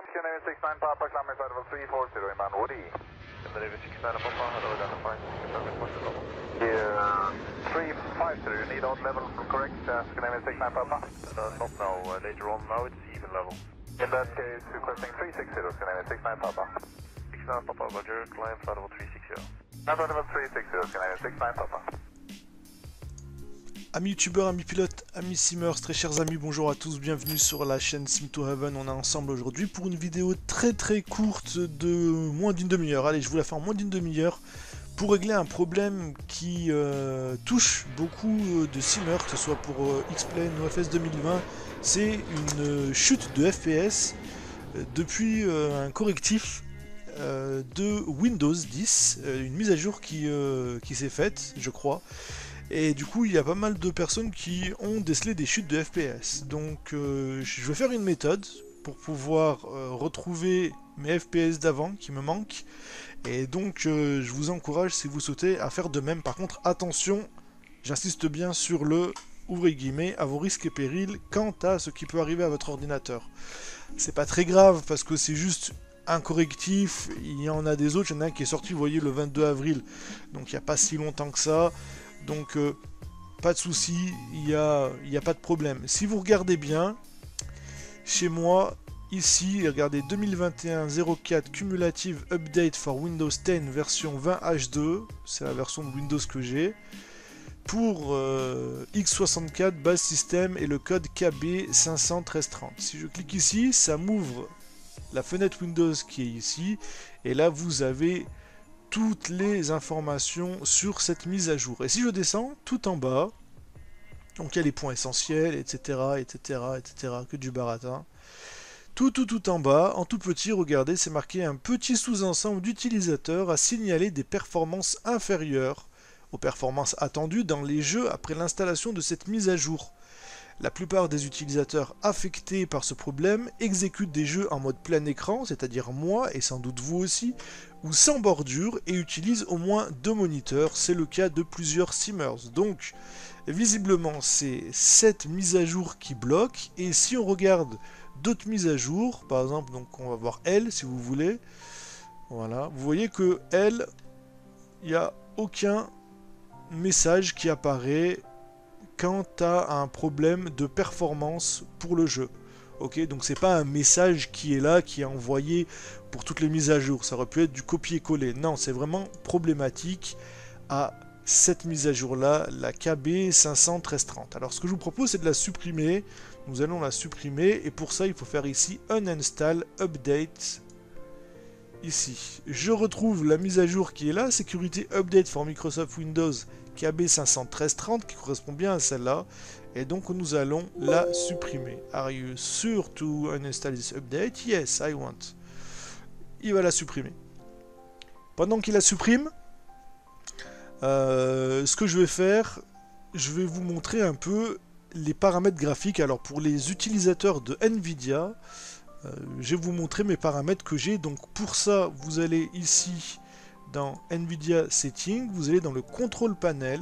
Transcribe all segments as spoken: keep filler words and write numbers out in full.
Scandinavian six nine Papa, climbing flight level three four zero, inbound Woody. Scandinavian six nine Papa, hello, identify, confirm report level. Yeah, three five zero, you need odd level correct, uh, Scandinavian six nine Papa? Uh, not now, uh, later on, now it's even level. In that case, requesting three six zero, Scandinavian six nine Papa. six nine Papa, Roger, climb flight level three six zero. Climb flight level three six zero, Scandinavian six nine Papa. Amis youtubeurs, amis pilotes, amis simmers, très chers amis, bonjour à tous, bienvenue sur la chaîne Sim to Heaven. On est ensemble aujourd'hui pour une vidéo très très courte de moins d'une demi-heure. Allez, je vous la fais en moins d'une demi-heure pour régler un problème qui euh, touche beaucoup de simmers, que ce soit pour euh, X-Plane ou F S deux mille vingt. C'est une chute de F P S euh, depuis euh, un correctif euh, de Windows dix, euh, une mise à jour qui, euh, qui s'est faite, je crois. Et du coup, il y a pas mal de personnes qui ont décelé des chutes de F P S. Donc, euh, je vais faire une méthode pour pouvoir euh, retrouver mes F P S d'avant qui me manquent. Et donc, euh, je vous encourage, si vous souhaitez, à faire de même. Par contre, attention, j'insiste bien sur le, ouvrez guillemets, à vos risques et périls quant à ce qui peut arriver à votre ordinateur. C'est pas très grave parce que c'est juste un correctif. Il y en a des autres. Il y en a un qui est sorti, vous voyez, le vingt-deux avril. Donc, il n'y a pas si longtemps que ça. Donc, euh, pas de souci, il n'y a, y a pas de problème. Si vous regardez bien, chez moi, ici, regardez deux mille vingt et un zéro quatre Cumulative Update for Windows dix version vingt H deux, c'est la version de Windows que j'ai, pour euh, x soixante-quatre base système et le code K B cinq cents treize trente. Si je clique ici, ça m'ouvre la fenêtre Windows qui est ici, et là vous avez toutes les informations sur cette mise à jour. Et si je descends tout en bas, donc il y a les points essentiels, et cetera, et cetera, et cetera, que du baratin. Tout, tout, tout en bas, en tout petit, regardez, c'est marqué un petit sous-ensemble d'utilisateurs à signaler des performances inférieures aux performances attendues dans les jeux après l'installation de cette mise à jour. La plupart des utilisateurs affectés par ce problème exécutent des jeux en mode plein écran, c'est-à-dire moi et sans doute vous aussi, ou sans bordure et utilisent au moins deux moniteurs. C'est le cas de plusieurs simmers. Donc, visiblement, c'est cette mise à jour qui bloque. Et si on regarde d'autres mises à jour, par exemple, donc on va voir elle, si vous voulez. Voilà, vous voyez que elle, il n'y a aucun message qui apparaît quant à un problème de performance pour le jeu. Ok, donc c'est pas un message qui est là, qui est envoyé pour toutes les mises à jour. Ça aurait pu être du copier-coller. Non, c'est vraiment problématique à cette mise à jour là, la K B cinq cents treize trente. Alors ce que je vous propose, c'est de la supprimer. Nous allons la supprimer et pour ça il faut faire ici uninstall update. Ici, je retrouve la mise à jour qui est là, Security Update for Microsoft Windows K B cinq cents treize trente, qui correspond bien à celle-là, et donc nous allons la supprimer. Are you sure to uninstall this update? Yes, I want. Il va la supprimer. Pendant qu'il la supprime, euh, ce que je vais faire, je vais vous montrer un peu les paramètres graphiques. Alors pour les utilisateurs de Nvidia, Euh, je vais vous montrer mes paramètres que j'ai. Donc pour ça, vous allez ici dans Nvidia Settings, vous allez dans le Control Panel.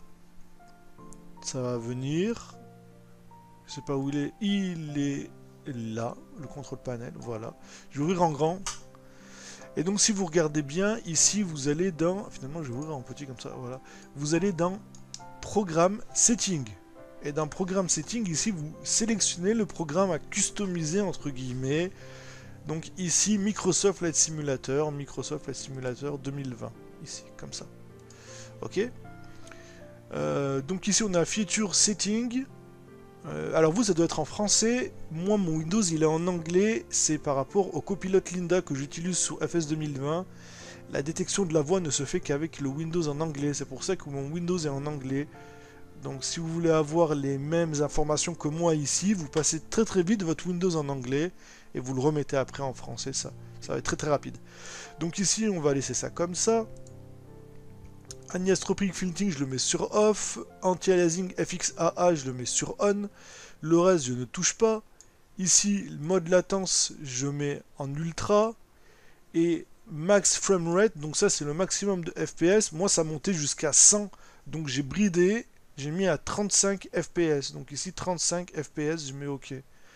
Ça va venir. Je sais pas où il est. Il est là, le Control Panel. Voilà. Je vais ouvrir en grand. Et donc si vous regardez bien, ici vous allez dans... Finalement je vais ouvrir en petit comme ça. Voilà. Vous allez dans Programme Settings. Et dans Programme Setting, ici, vous sélectionnez le programme à customiser, entre guillemets. Donc ici, Microsoft Flight Simulator, Microsoft Flight Simulator deux mille vingt. Ici, comme ça. Ok. euh, Donc ici, on a Feature Setting. Euh, alors vous, ça doit être en français. Moi, mon Windows, il est en anglais. C'est par rapport au copilote Linda que j'utilise sur F S deux mille vingt. La détection de la voix ne se fait qu'avec le Windows en anglais. C'est pour ça que mon Windows est en anglais. Donc si vous voulez avoir les mêmes informations que moi ici, vous passez très très vite votre Windows en anglais et vous le remettez après en français, ça, ça va être très très rapide. Donc ici on va laisser ça comme ça. Anisotropic Filtering je le mets sur off, Anti-aliasing F X A A je le mets sur on, le reste je ne touche pas. Ici le mode latence je mets en ultra et max framerate, donc ça c'est le maximum de F P S, moi ça montait jusqu'à cent, donc j'ai bridé. J'ai mis à trente-cinq F P S, donc ici trente-cinq F P S, je mets OK.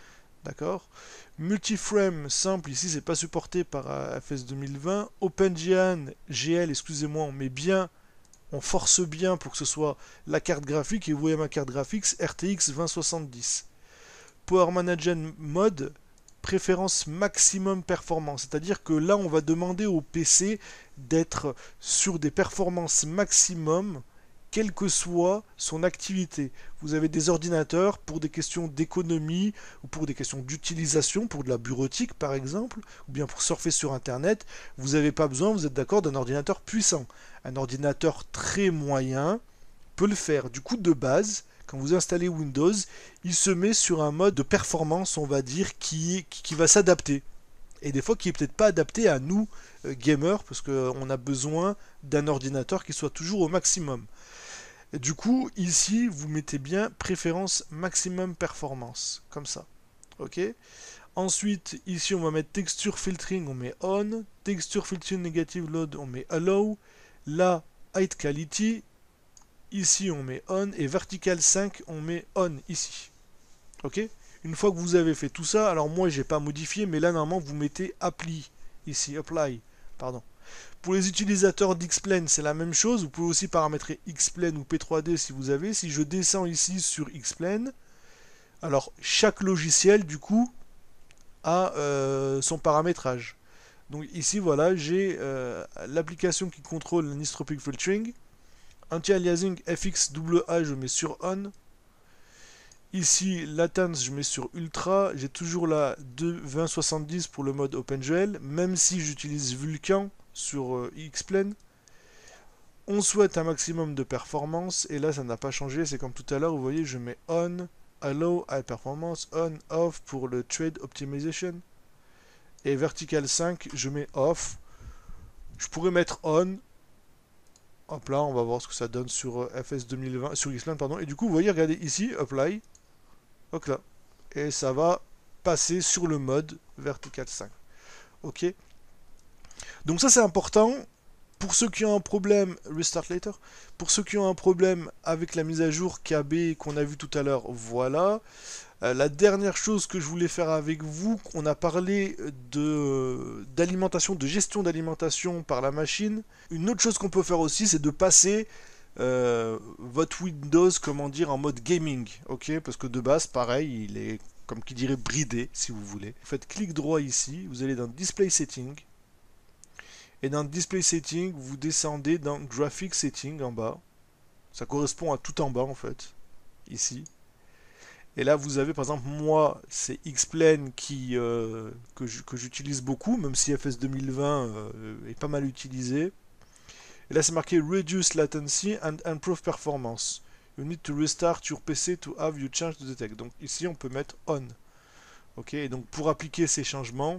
D'accord. Multiframe simple, ici c'est pas supporté par euh, F S deux mille vingt. OpenGL, G L, excusez-moi, on met bien, on force bien pour que ce soit la carte graphique. Et vous voyez ma carte graphique, R T X vingt soixante-dix. Power Management Mode, préférence maximum performance. C'est-à-dire que là, on va demander au P C d'être sur des performances maximum, quelle que soit son activité. Vous avez des ordinateurs pour des questions d'économie ou pour des questions d'utilisation, pour de la bureautique par exemple, ou bien pour surfer sur Internet. Vous n'avez pas besoin, vous êtes d'accord, d'un ordinateur puissant. Un ordinateur très moyen peut le faire. Du coup, de base, quand vous installez Windows, il se met sur un mode de performance, on va dire, qui, qui, qui va s'adapter. Et des fois qui est peut-être pas adapté à nous, euh, gamers, parce qu'on a besoin d'un ordinateur qui soit toujours au maximum. Et du coup, ici, vous mettez bien préférence maximum performance, comme ça. Ok. Ensuite, ici, on va mettre texture filtering, on met on. Texture filtering negative load, on met allow. Là, height quality. Ici, on met on. Et vertical cinq, on met on ici. Ok. Une fois que vous avez fait tout ça, alors moi, j'ai pas modifié, mais là, normalement, vous mettez apply. Ici, apply. Pardon. Pour les utilisateurs d'Xplane, c'est la même chose. Vous pouvez aussi paramétrer Xplane ou P trois D si vous avez. Si je descends ici sur Xplane, alors chaque logiciel, du coup, a euh, son paramétrage. Donc ici, voilà, j'ai euh, l'application qui contrôle l'anisotropic filtering. Anti-aliasing F X A A, je mets sur on. Ici, latence, je mets sur ultra. J'ai toujours la deux vingt soixante-dix pour le mode OpenGL, même si j'utilise Vulkan sur euh, Xplane. On souhaite un maximum de performance, et là, ça n'a pas changé. C'est comme tout à l'heure, vous voyez, je mets on, allow, high performance, on, off pour le trade optimization. Et vertical cinq, je mets off. Je pourrais mettre on. Hop là, on va voir ce que ça donne sur euh, F S deux mille vingt, sur Xplane, pardon. Et du coup, vous voyez, regardez ici, apply. Hop là. Et ça va passer sur le mode vertical cinq. Ok. Donc ça, c'est important. Pour ceux qui ont un problème, restart later. Pour ceux qui ont un problème avec la mise à jour K B qu'on a vu tout à l'heure, voilà. Euh, la dernière chose que je voulais faire avec vous, on a parlé de d'alimentation, de gestion d'alimentation par la machine. Une autre chose qu'on peut faire aussi, c'est de passer euh, votre Windows, comment dire, en mode gaming, ok? Parce que de base, pareil, il est, comme qui dirait, bridé, si vous voulez. Vous faites clic droit ici, vous allez dans Display Setting. Et dans Display Setting, vous descendez dans Graphic Setting en bas. Ça correspond à tout en bas, en fait, ici. Et là, vous avez, par exemple, moi, c'est Xplane qui, euh, que j'utilise beaucoup, même si F S deux mille vingt euh, est pas mal utilisé. Et là, c'est marqué Reduce Latency and Improve Performance. You need to restart your P C to have you change the detect. Donc ici, on peut mettre On. Ok, et donc pour appliquer ces changements,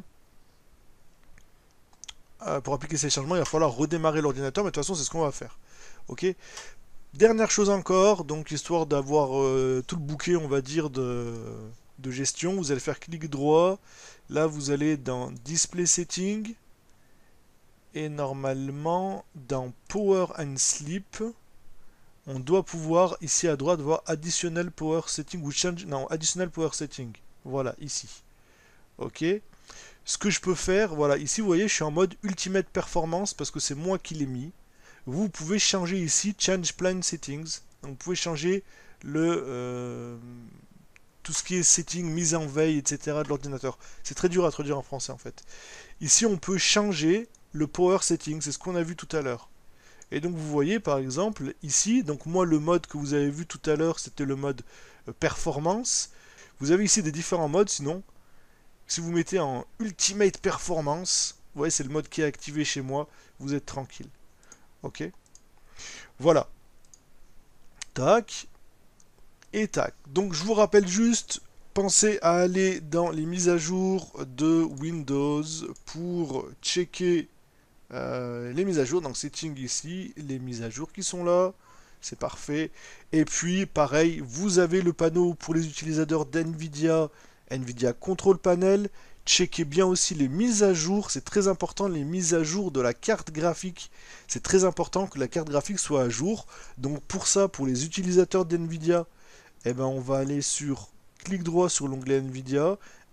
euh, pour appliquer ces changements, il va falloir redémarrer l'ordinateur, mais de toute façon, c'est ce qu'on va faire. Ok. Dernière chose encore, donc histoire d'avoir euh, tout le bouquet, on va dire, de, de gestion, vous allez faire clic droit, là vous allez dans Display Setting, et normalement dans Power and Sleep, on doit pouvoir, ici à droite, voir Additional Power Setting, ou Change, non, Additional Power Setting, voilà, ici, ok. Ce que je peux faire, voilà, ici vous voyez, je suis en mode Ultimate Performance, parce que c'est moi qui l'ai mis. Vous pouvez changer ici Change Plan Settings. Donc vous pouvez changer le euh, tout ce qui est setting, mise en veille, et cetera de l'ordinateur. C'est très dur à traduire en français en fait. Ici on peut changer le Power Setting, c'est ce qu'on a vu tout à l'heure. Et donc vous voyez par exemple ici, donc moi le mode que vous avez vu tout à l'heure c'était le mode euh, performance. Vous avez ici des différents modes, sinon si vous mettez en Ultimate Performance, vous voyez c'est le mode qui est activé chez moi, vous êtes tranquille. Ok, voilà, tac, et tac. Donc je vous rappelle juste, pensez à aller dans les mises à jour de Windows pour checker euh, les mises à jour. Donc setting ici, les mises à jour qui sont là, c'est parfait. Et puis pareil, vous avez le panneau pour les utilisateurs d'NVIDIA, NVIDIA Control Panel. Checkez bien aussi les mises à jour, c'est très important, les mises à jour de la carte graphique. C'est très important que la carte graphique soit à jour. Donc pour ça, pour les utilisateurs d'NVIDIA, eh ben on va aller sur clic droit sur l'onglet NVIDIA,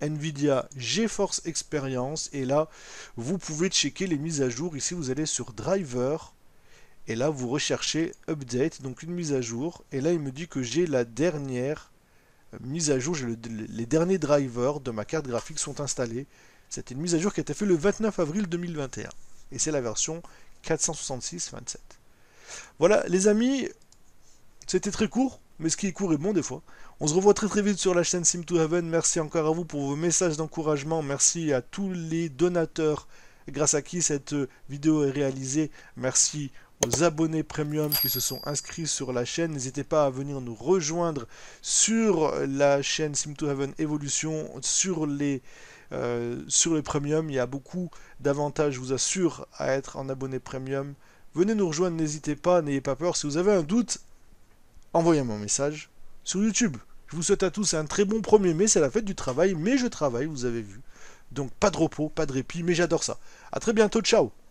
Nvidia GeForce Experience. Et là, vous pouvez checker les mises à jour. Ici, vous allez sur Driver. Et là, vous recherchez Update, donc une mise à jour. Et là, il me dit que j'ai la dernière mise à jour. J'ai le, les derniers drivers de ma carte graphique sont installés. C'était une mise à jour qui a été faite le vingt-neuf avril deux mille vingt et un. Et c'est la version quatre cent soixante-six point vingt-sept. Voilà, les amis, c'était très court, mais ce qui est court est bon des fois. On se revoit très très vite sur la chaîne Sim to Heaven. Merci encore à vous pour vos messages d'encouragement. Merci à tous les donateurs grâce à qui cette vidéo est réalisée. Merci aux abonnés premium qui se sont inscrits sur la chaîne. N'hésitez pas à venir nous rejoindre sur la chaîne Sim to Heaven Evolution, sur les, euh, sur les premium. Il y a beaucoup d'avantages, je vous assure, à être en abonné premium. Venez nous rejoindre, n'hésitez pas, n'ayez pas peur. Si vous avez un doute, envoyez-moi un message sur YouTube. Je vous souhaite à tous un très bon premier mai, c'est la fête du travail, mais je travaille, vous avez vu. Donc pas de repos, pas de répit, mais j'adore ça. A très bientôt, ciao.